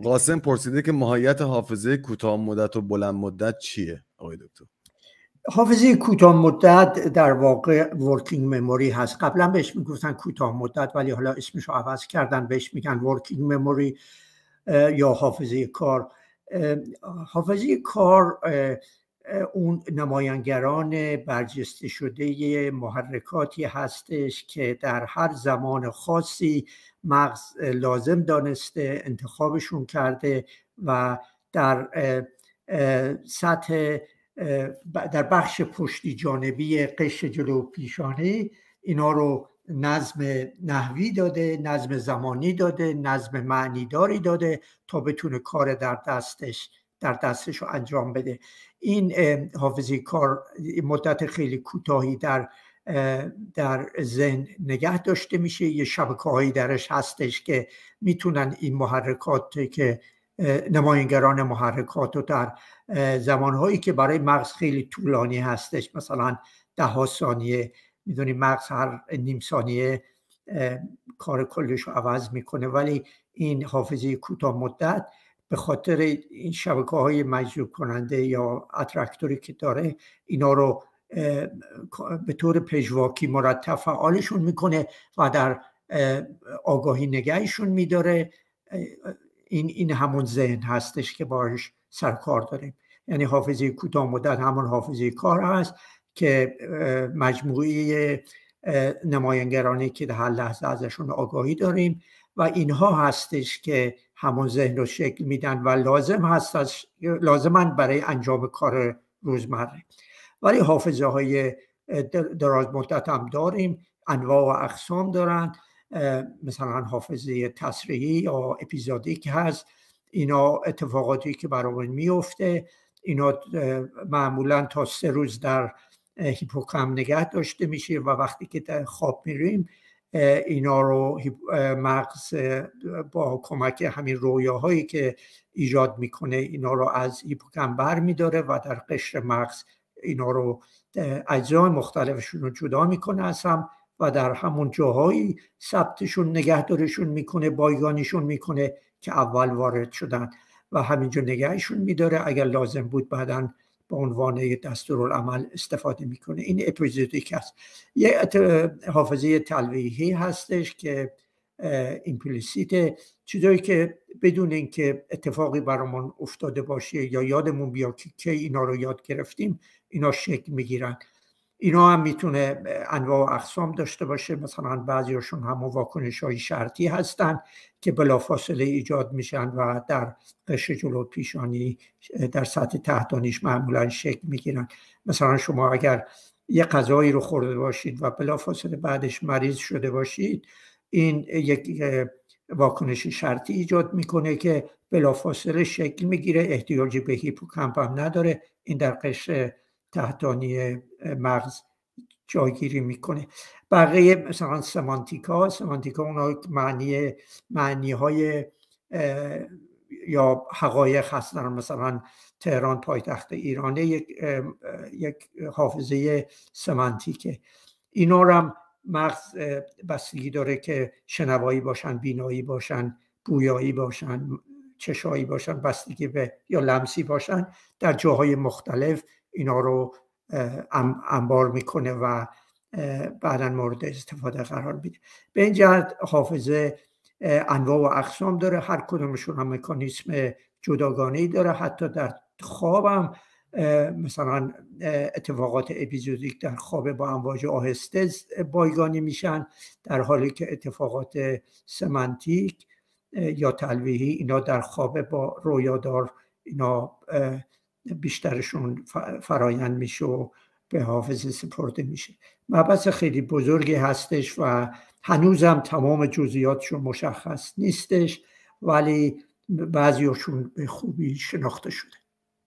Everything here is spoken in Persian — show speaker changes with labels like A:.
A: قاسم پرسیده که ماهیت حافظه کوتاه مدت و بلند مدت چیه آقای دکتر؟
B: حافظه کوتاه مدت در واقع ورکینگ مموری هست. قبلا بهش میگفتن کوتاه مدت ولی حالا اسمش رو عوض کردن، بهش میگن ورکینگ مموری یا حافظه کار. حافظه کار اون نمایانگران برجسته شده محرکاتی هستش که در هر زمان خاصی مغز لازم دانسته، انتخابشون کرده و در سطح در بخش پشتی جانبی قشر جلو پیشانی اینا رو نظم نحوی داده، نظم زمانی داده، نظم معنیداری داده تا بتونه کار در دستش رو انجام بده. این حافظه کار مدت خیلی کوتاهی در ذهن نگه داشته میشه. یه شبکه‌هایی درش هستش که میتونن این محرکات که نمایانگران محرکات رو در زمانهایی که برای مغز خیلی طولانی هستش، مثلا 10 ثانیه، میدونی مغز هر نیم ثانیه کار کلش رو عوض میکنه، ولی این حافظه کوتاه مدت به خاطر این شبکه‌های مجذوب کننده یا اترکتوری که داره اینا رو به طور پژواکی مرتب فعالشون میکنه و در آگاهی نگهشون میداره. این همون ذهن هستش که باهاش سرکار داریم. یعنی حافظه کوتاه مدت همون حافظه کار هست که مجموعه نمایانگرانی که در هر لحظه ازشون آگاهی داریم و اینها هستش که همون ذهن رو شکل میدن و لازمن برای انجام کار روزمره. ولی حافظه های دراز مدت هم داریم، انواع و اقسام دارن. مثلا حافظه تصریحی یا اپیزودیک هست. اینا اتفاقاتی که برامون میفته، اینا معمولا تا 3 روز در هیپوکامپ نگه داشته میشه و وقتی که در خواب میریم اینا رو مغز با کمک همین رویاهایی که ایجاد میکنه اینا رو از هیپوکامپ بر میداره و در قشر مغز اینا رو اجزای مختلفشون رو جدا میکنه از هم و در همون جاهایی ثبتشون نگهداریشون میکنه، بایگانیشون میکنه که اول وارد شدن و همینجا نگهشون میداره. اگر لازم بود بعداً به عنوان دستورالعمل استفاده میکنه. این اپیزودیک هست. یه حافظه تلویحی هستش که ایمپلیسیت، چیزایی که بدون اینکه اتفاقی برامون افتاده باشه یا یادمون بیاد که کی اینا رو یاد گرفتیم اینا شکل میگیرن. اینا هم میتونه انواع و اقسام داشته باشه. مثلا بعضیاشون هم واکنش‌های شرطی هستن که بلافاصله ایجاد میشن و در قشر جلو پیشانی در سطح تحتانیش معمولا شکل میگیرن. مثلا شما اگر یه غذایی رو خورده باشید و بلافاصله بعدش مریض شده باشید، این یک واکنش شرطی ایجاد میکنه که بلافاصله شکل میگیره، احتیاجی به هیپوکامپ هم نداره، این در قشر تحتانی مغز جایگیری میکنه. بقیه مثلا سمانتیکا اونا معنی های یا حقایق هستن. مثلا تهران پایتخت ایرانه یک حافظه سمانتیکه. اینا رو هم مغز بستگی داره که شنوایی باشن، بینایی باشن، بویایی باشن، چشایی باشن، بستگی به یا لمسی باشن، در جاهای مختلف اینا رو انبار میکنه و بعداً مورد استفاده قرار میده. به این جهت حافظه انواع و اقسام داره، هر کدومشون هم مکانیسم جداگانه‌ای داره. حتی در خوابم مثلا اتفاقات اپیزودیک در خواب با امواج آهسته بایگانی میشن، در حالی که اتفاقات سمانتیک یا تلویحی اینا در خواب با رویادار اینا بیشترشون فرایند میشه و به حافظه سپرده میشه. مبحث خیلی بزرگی هستش و هنوزم تمام جزئیاتشون مشخص نیستش، ولی بعضیاشون به خوبی شناخته شده.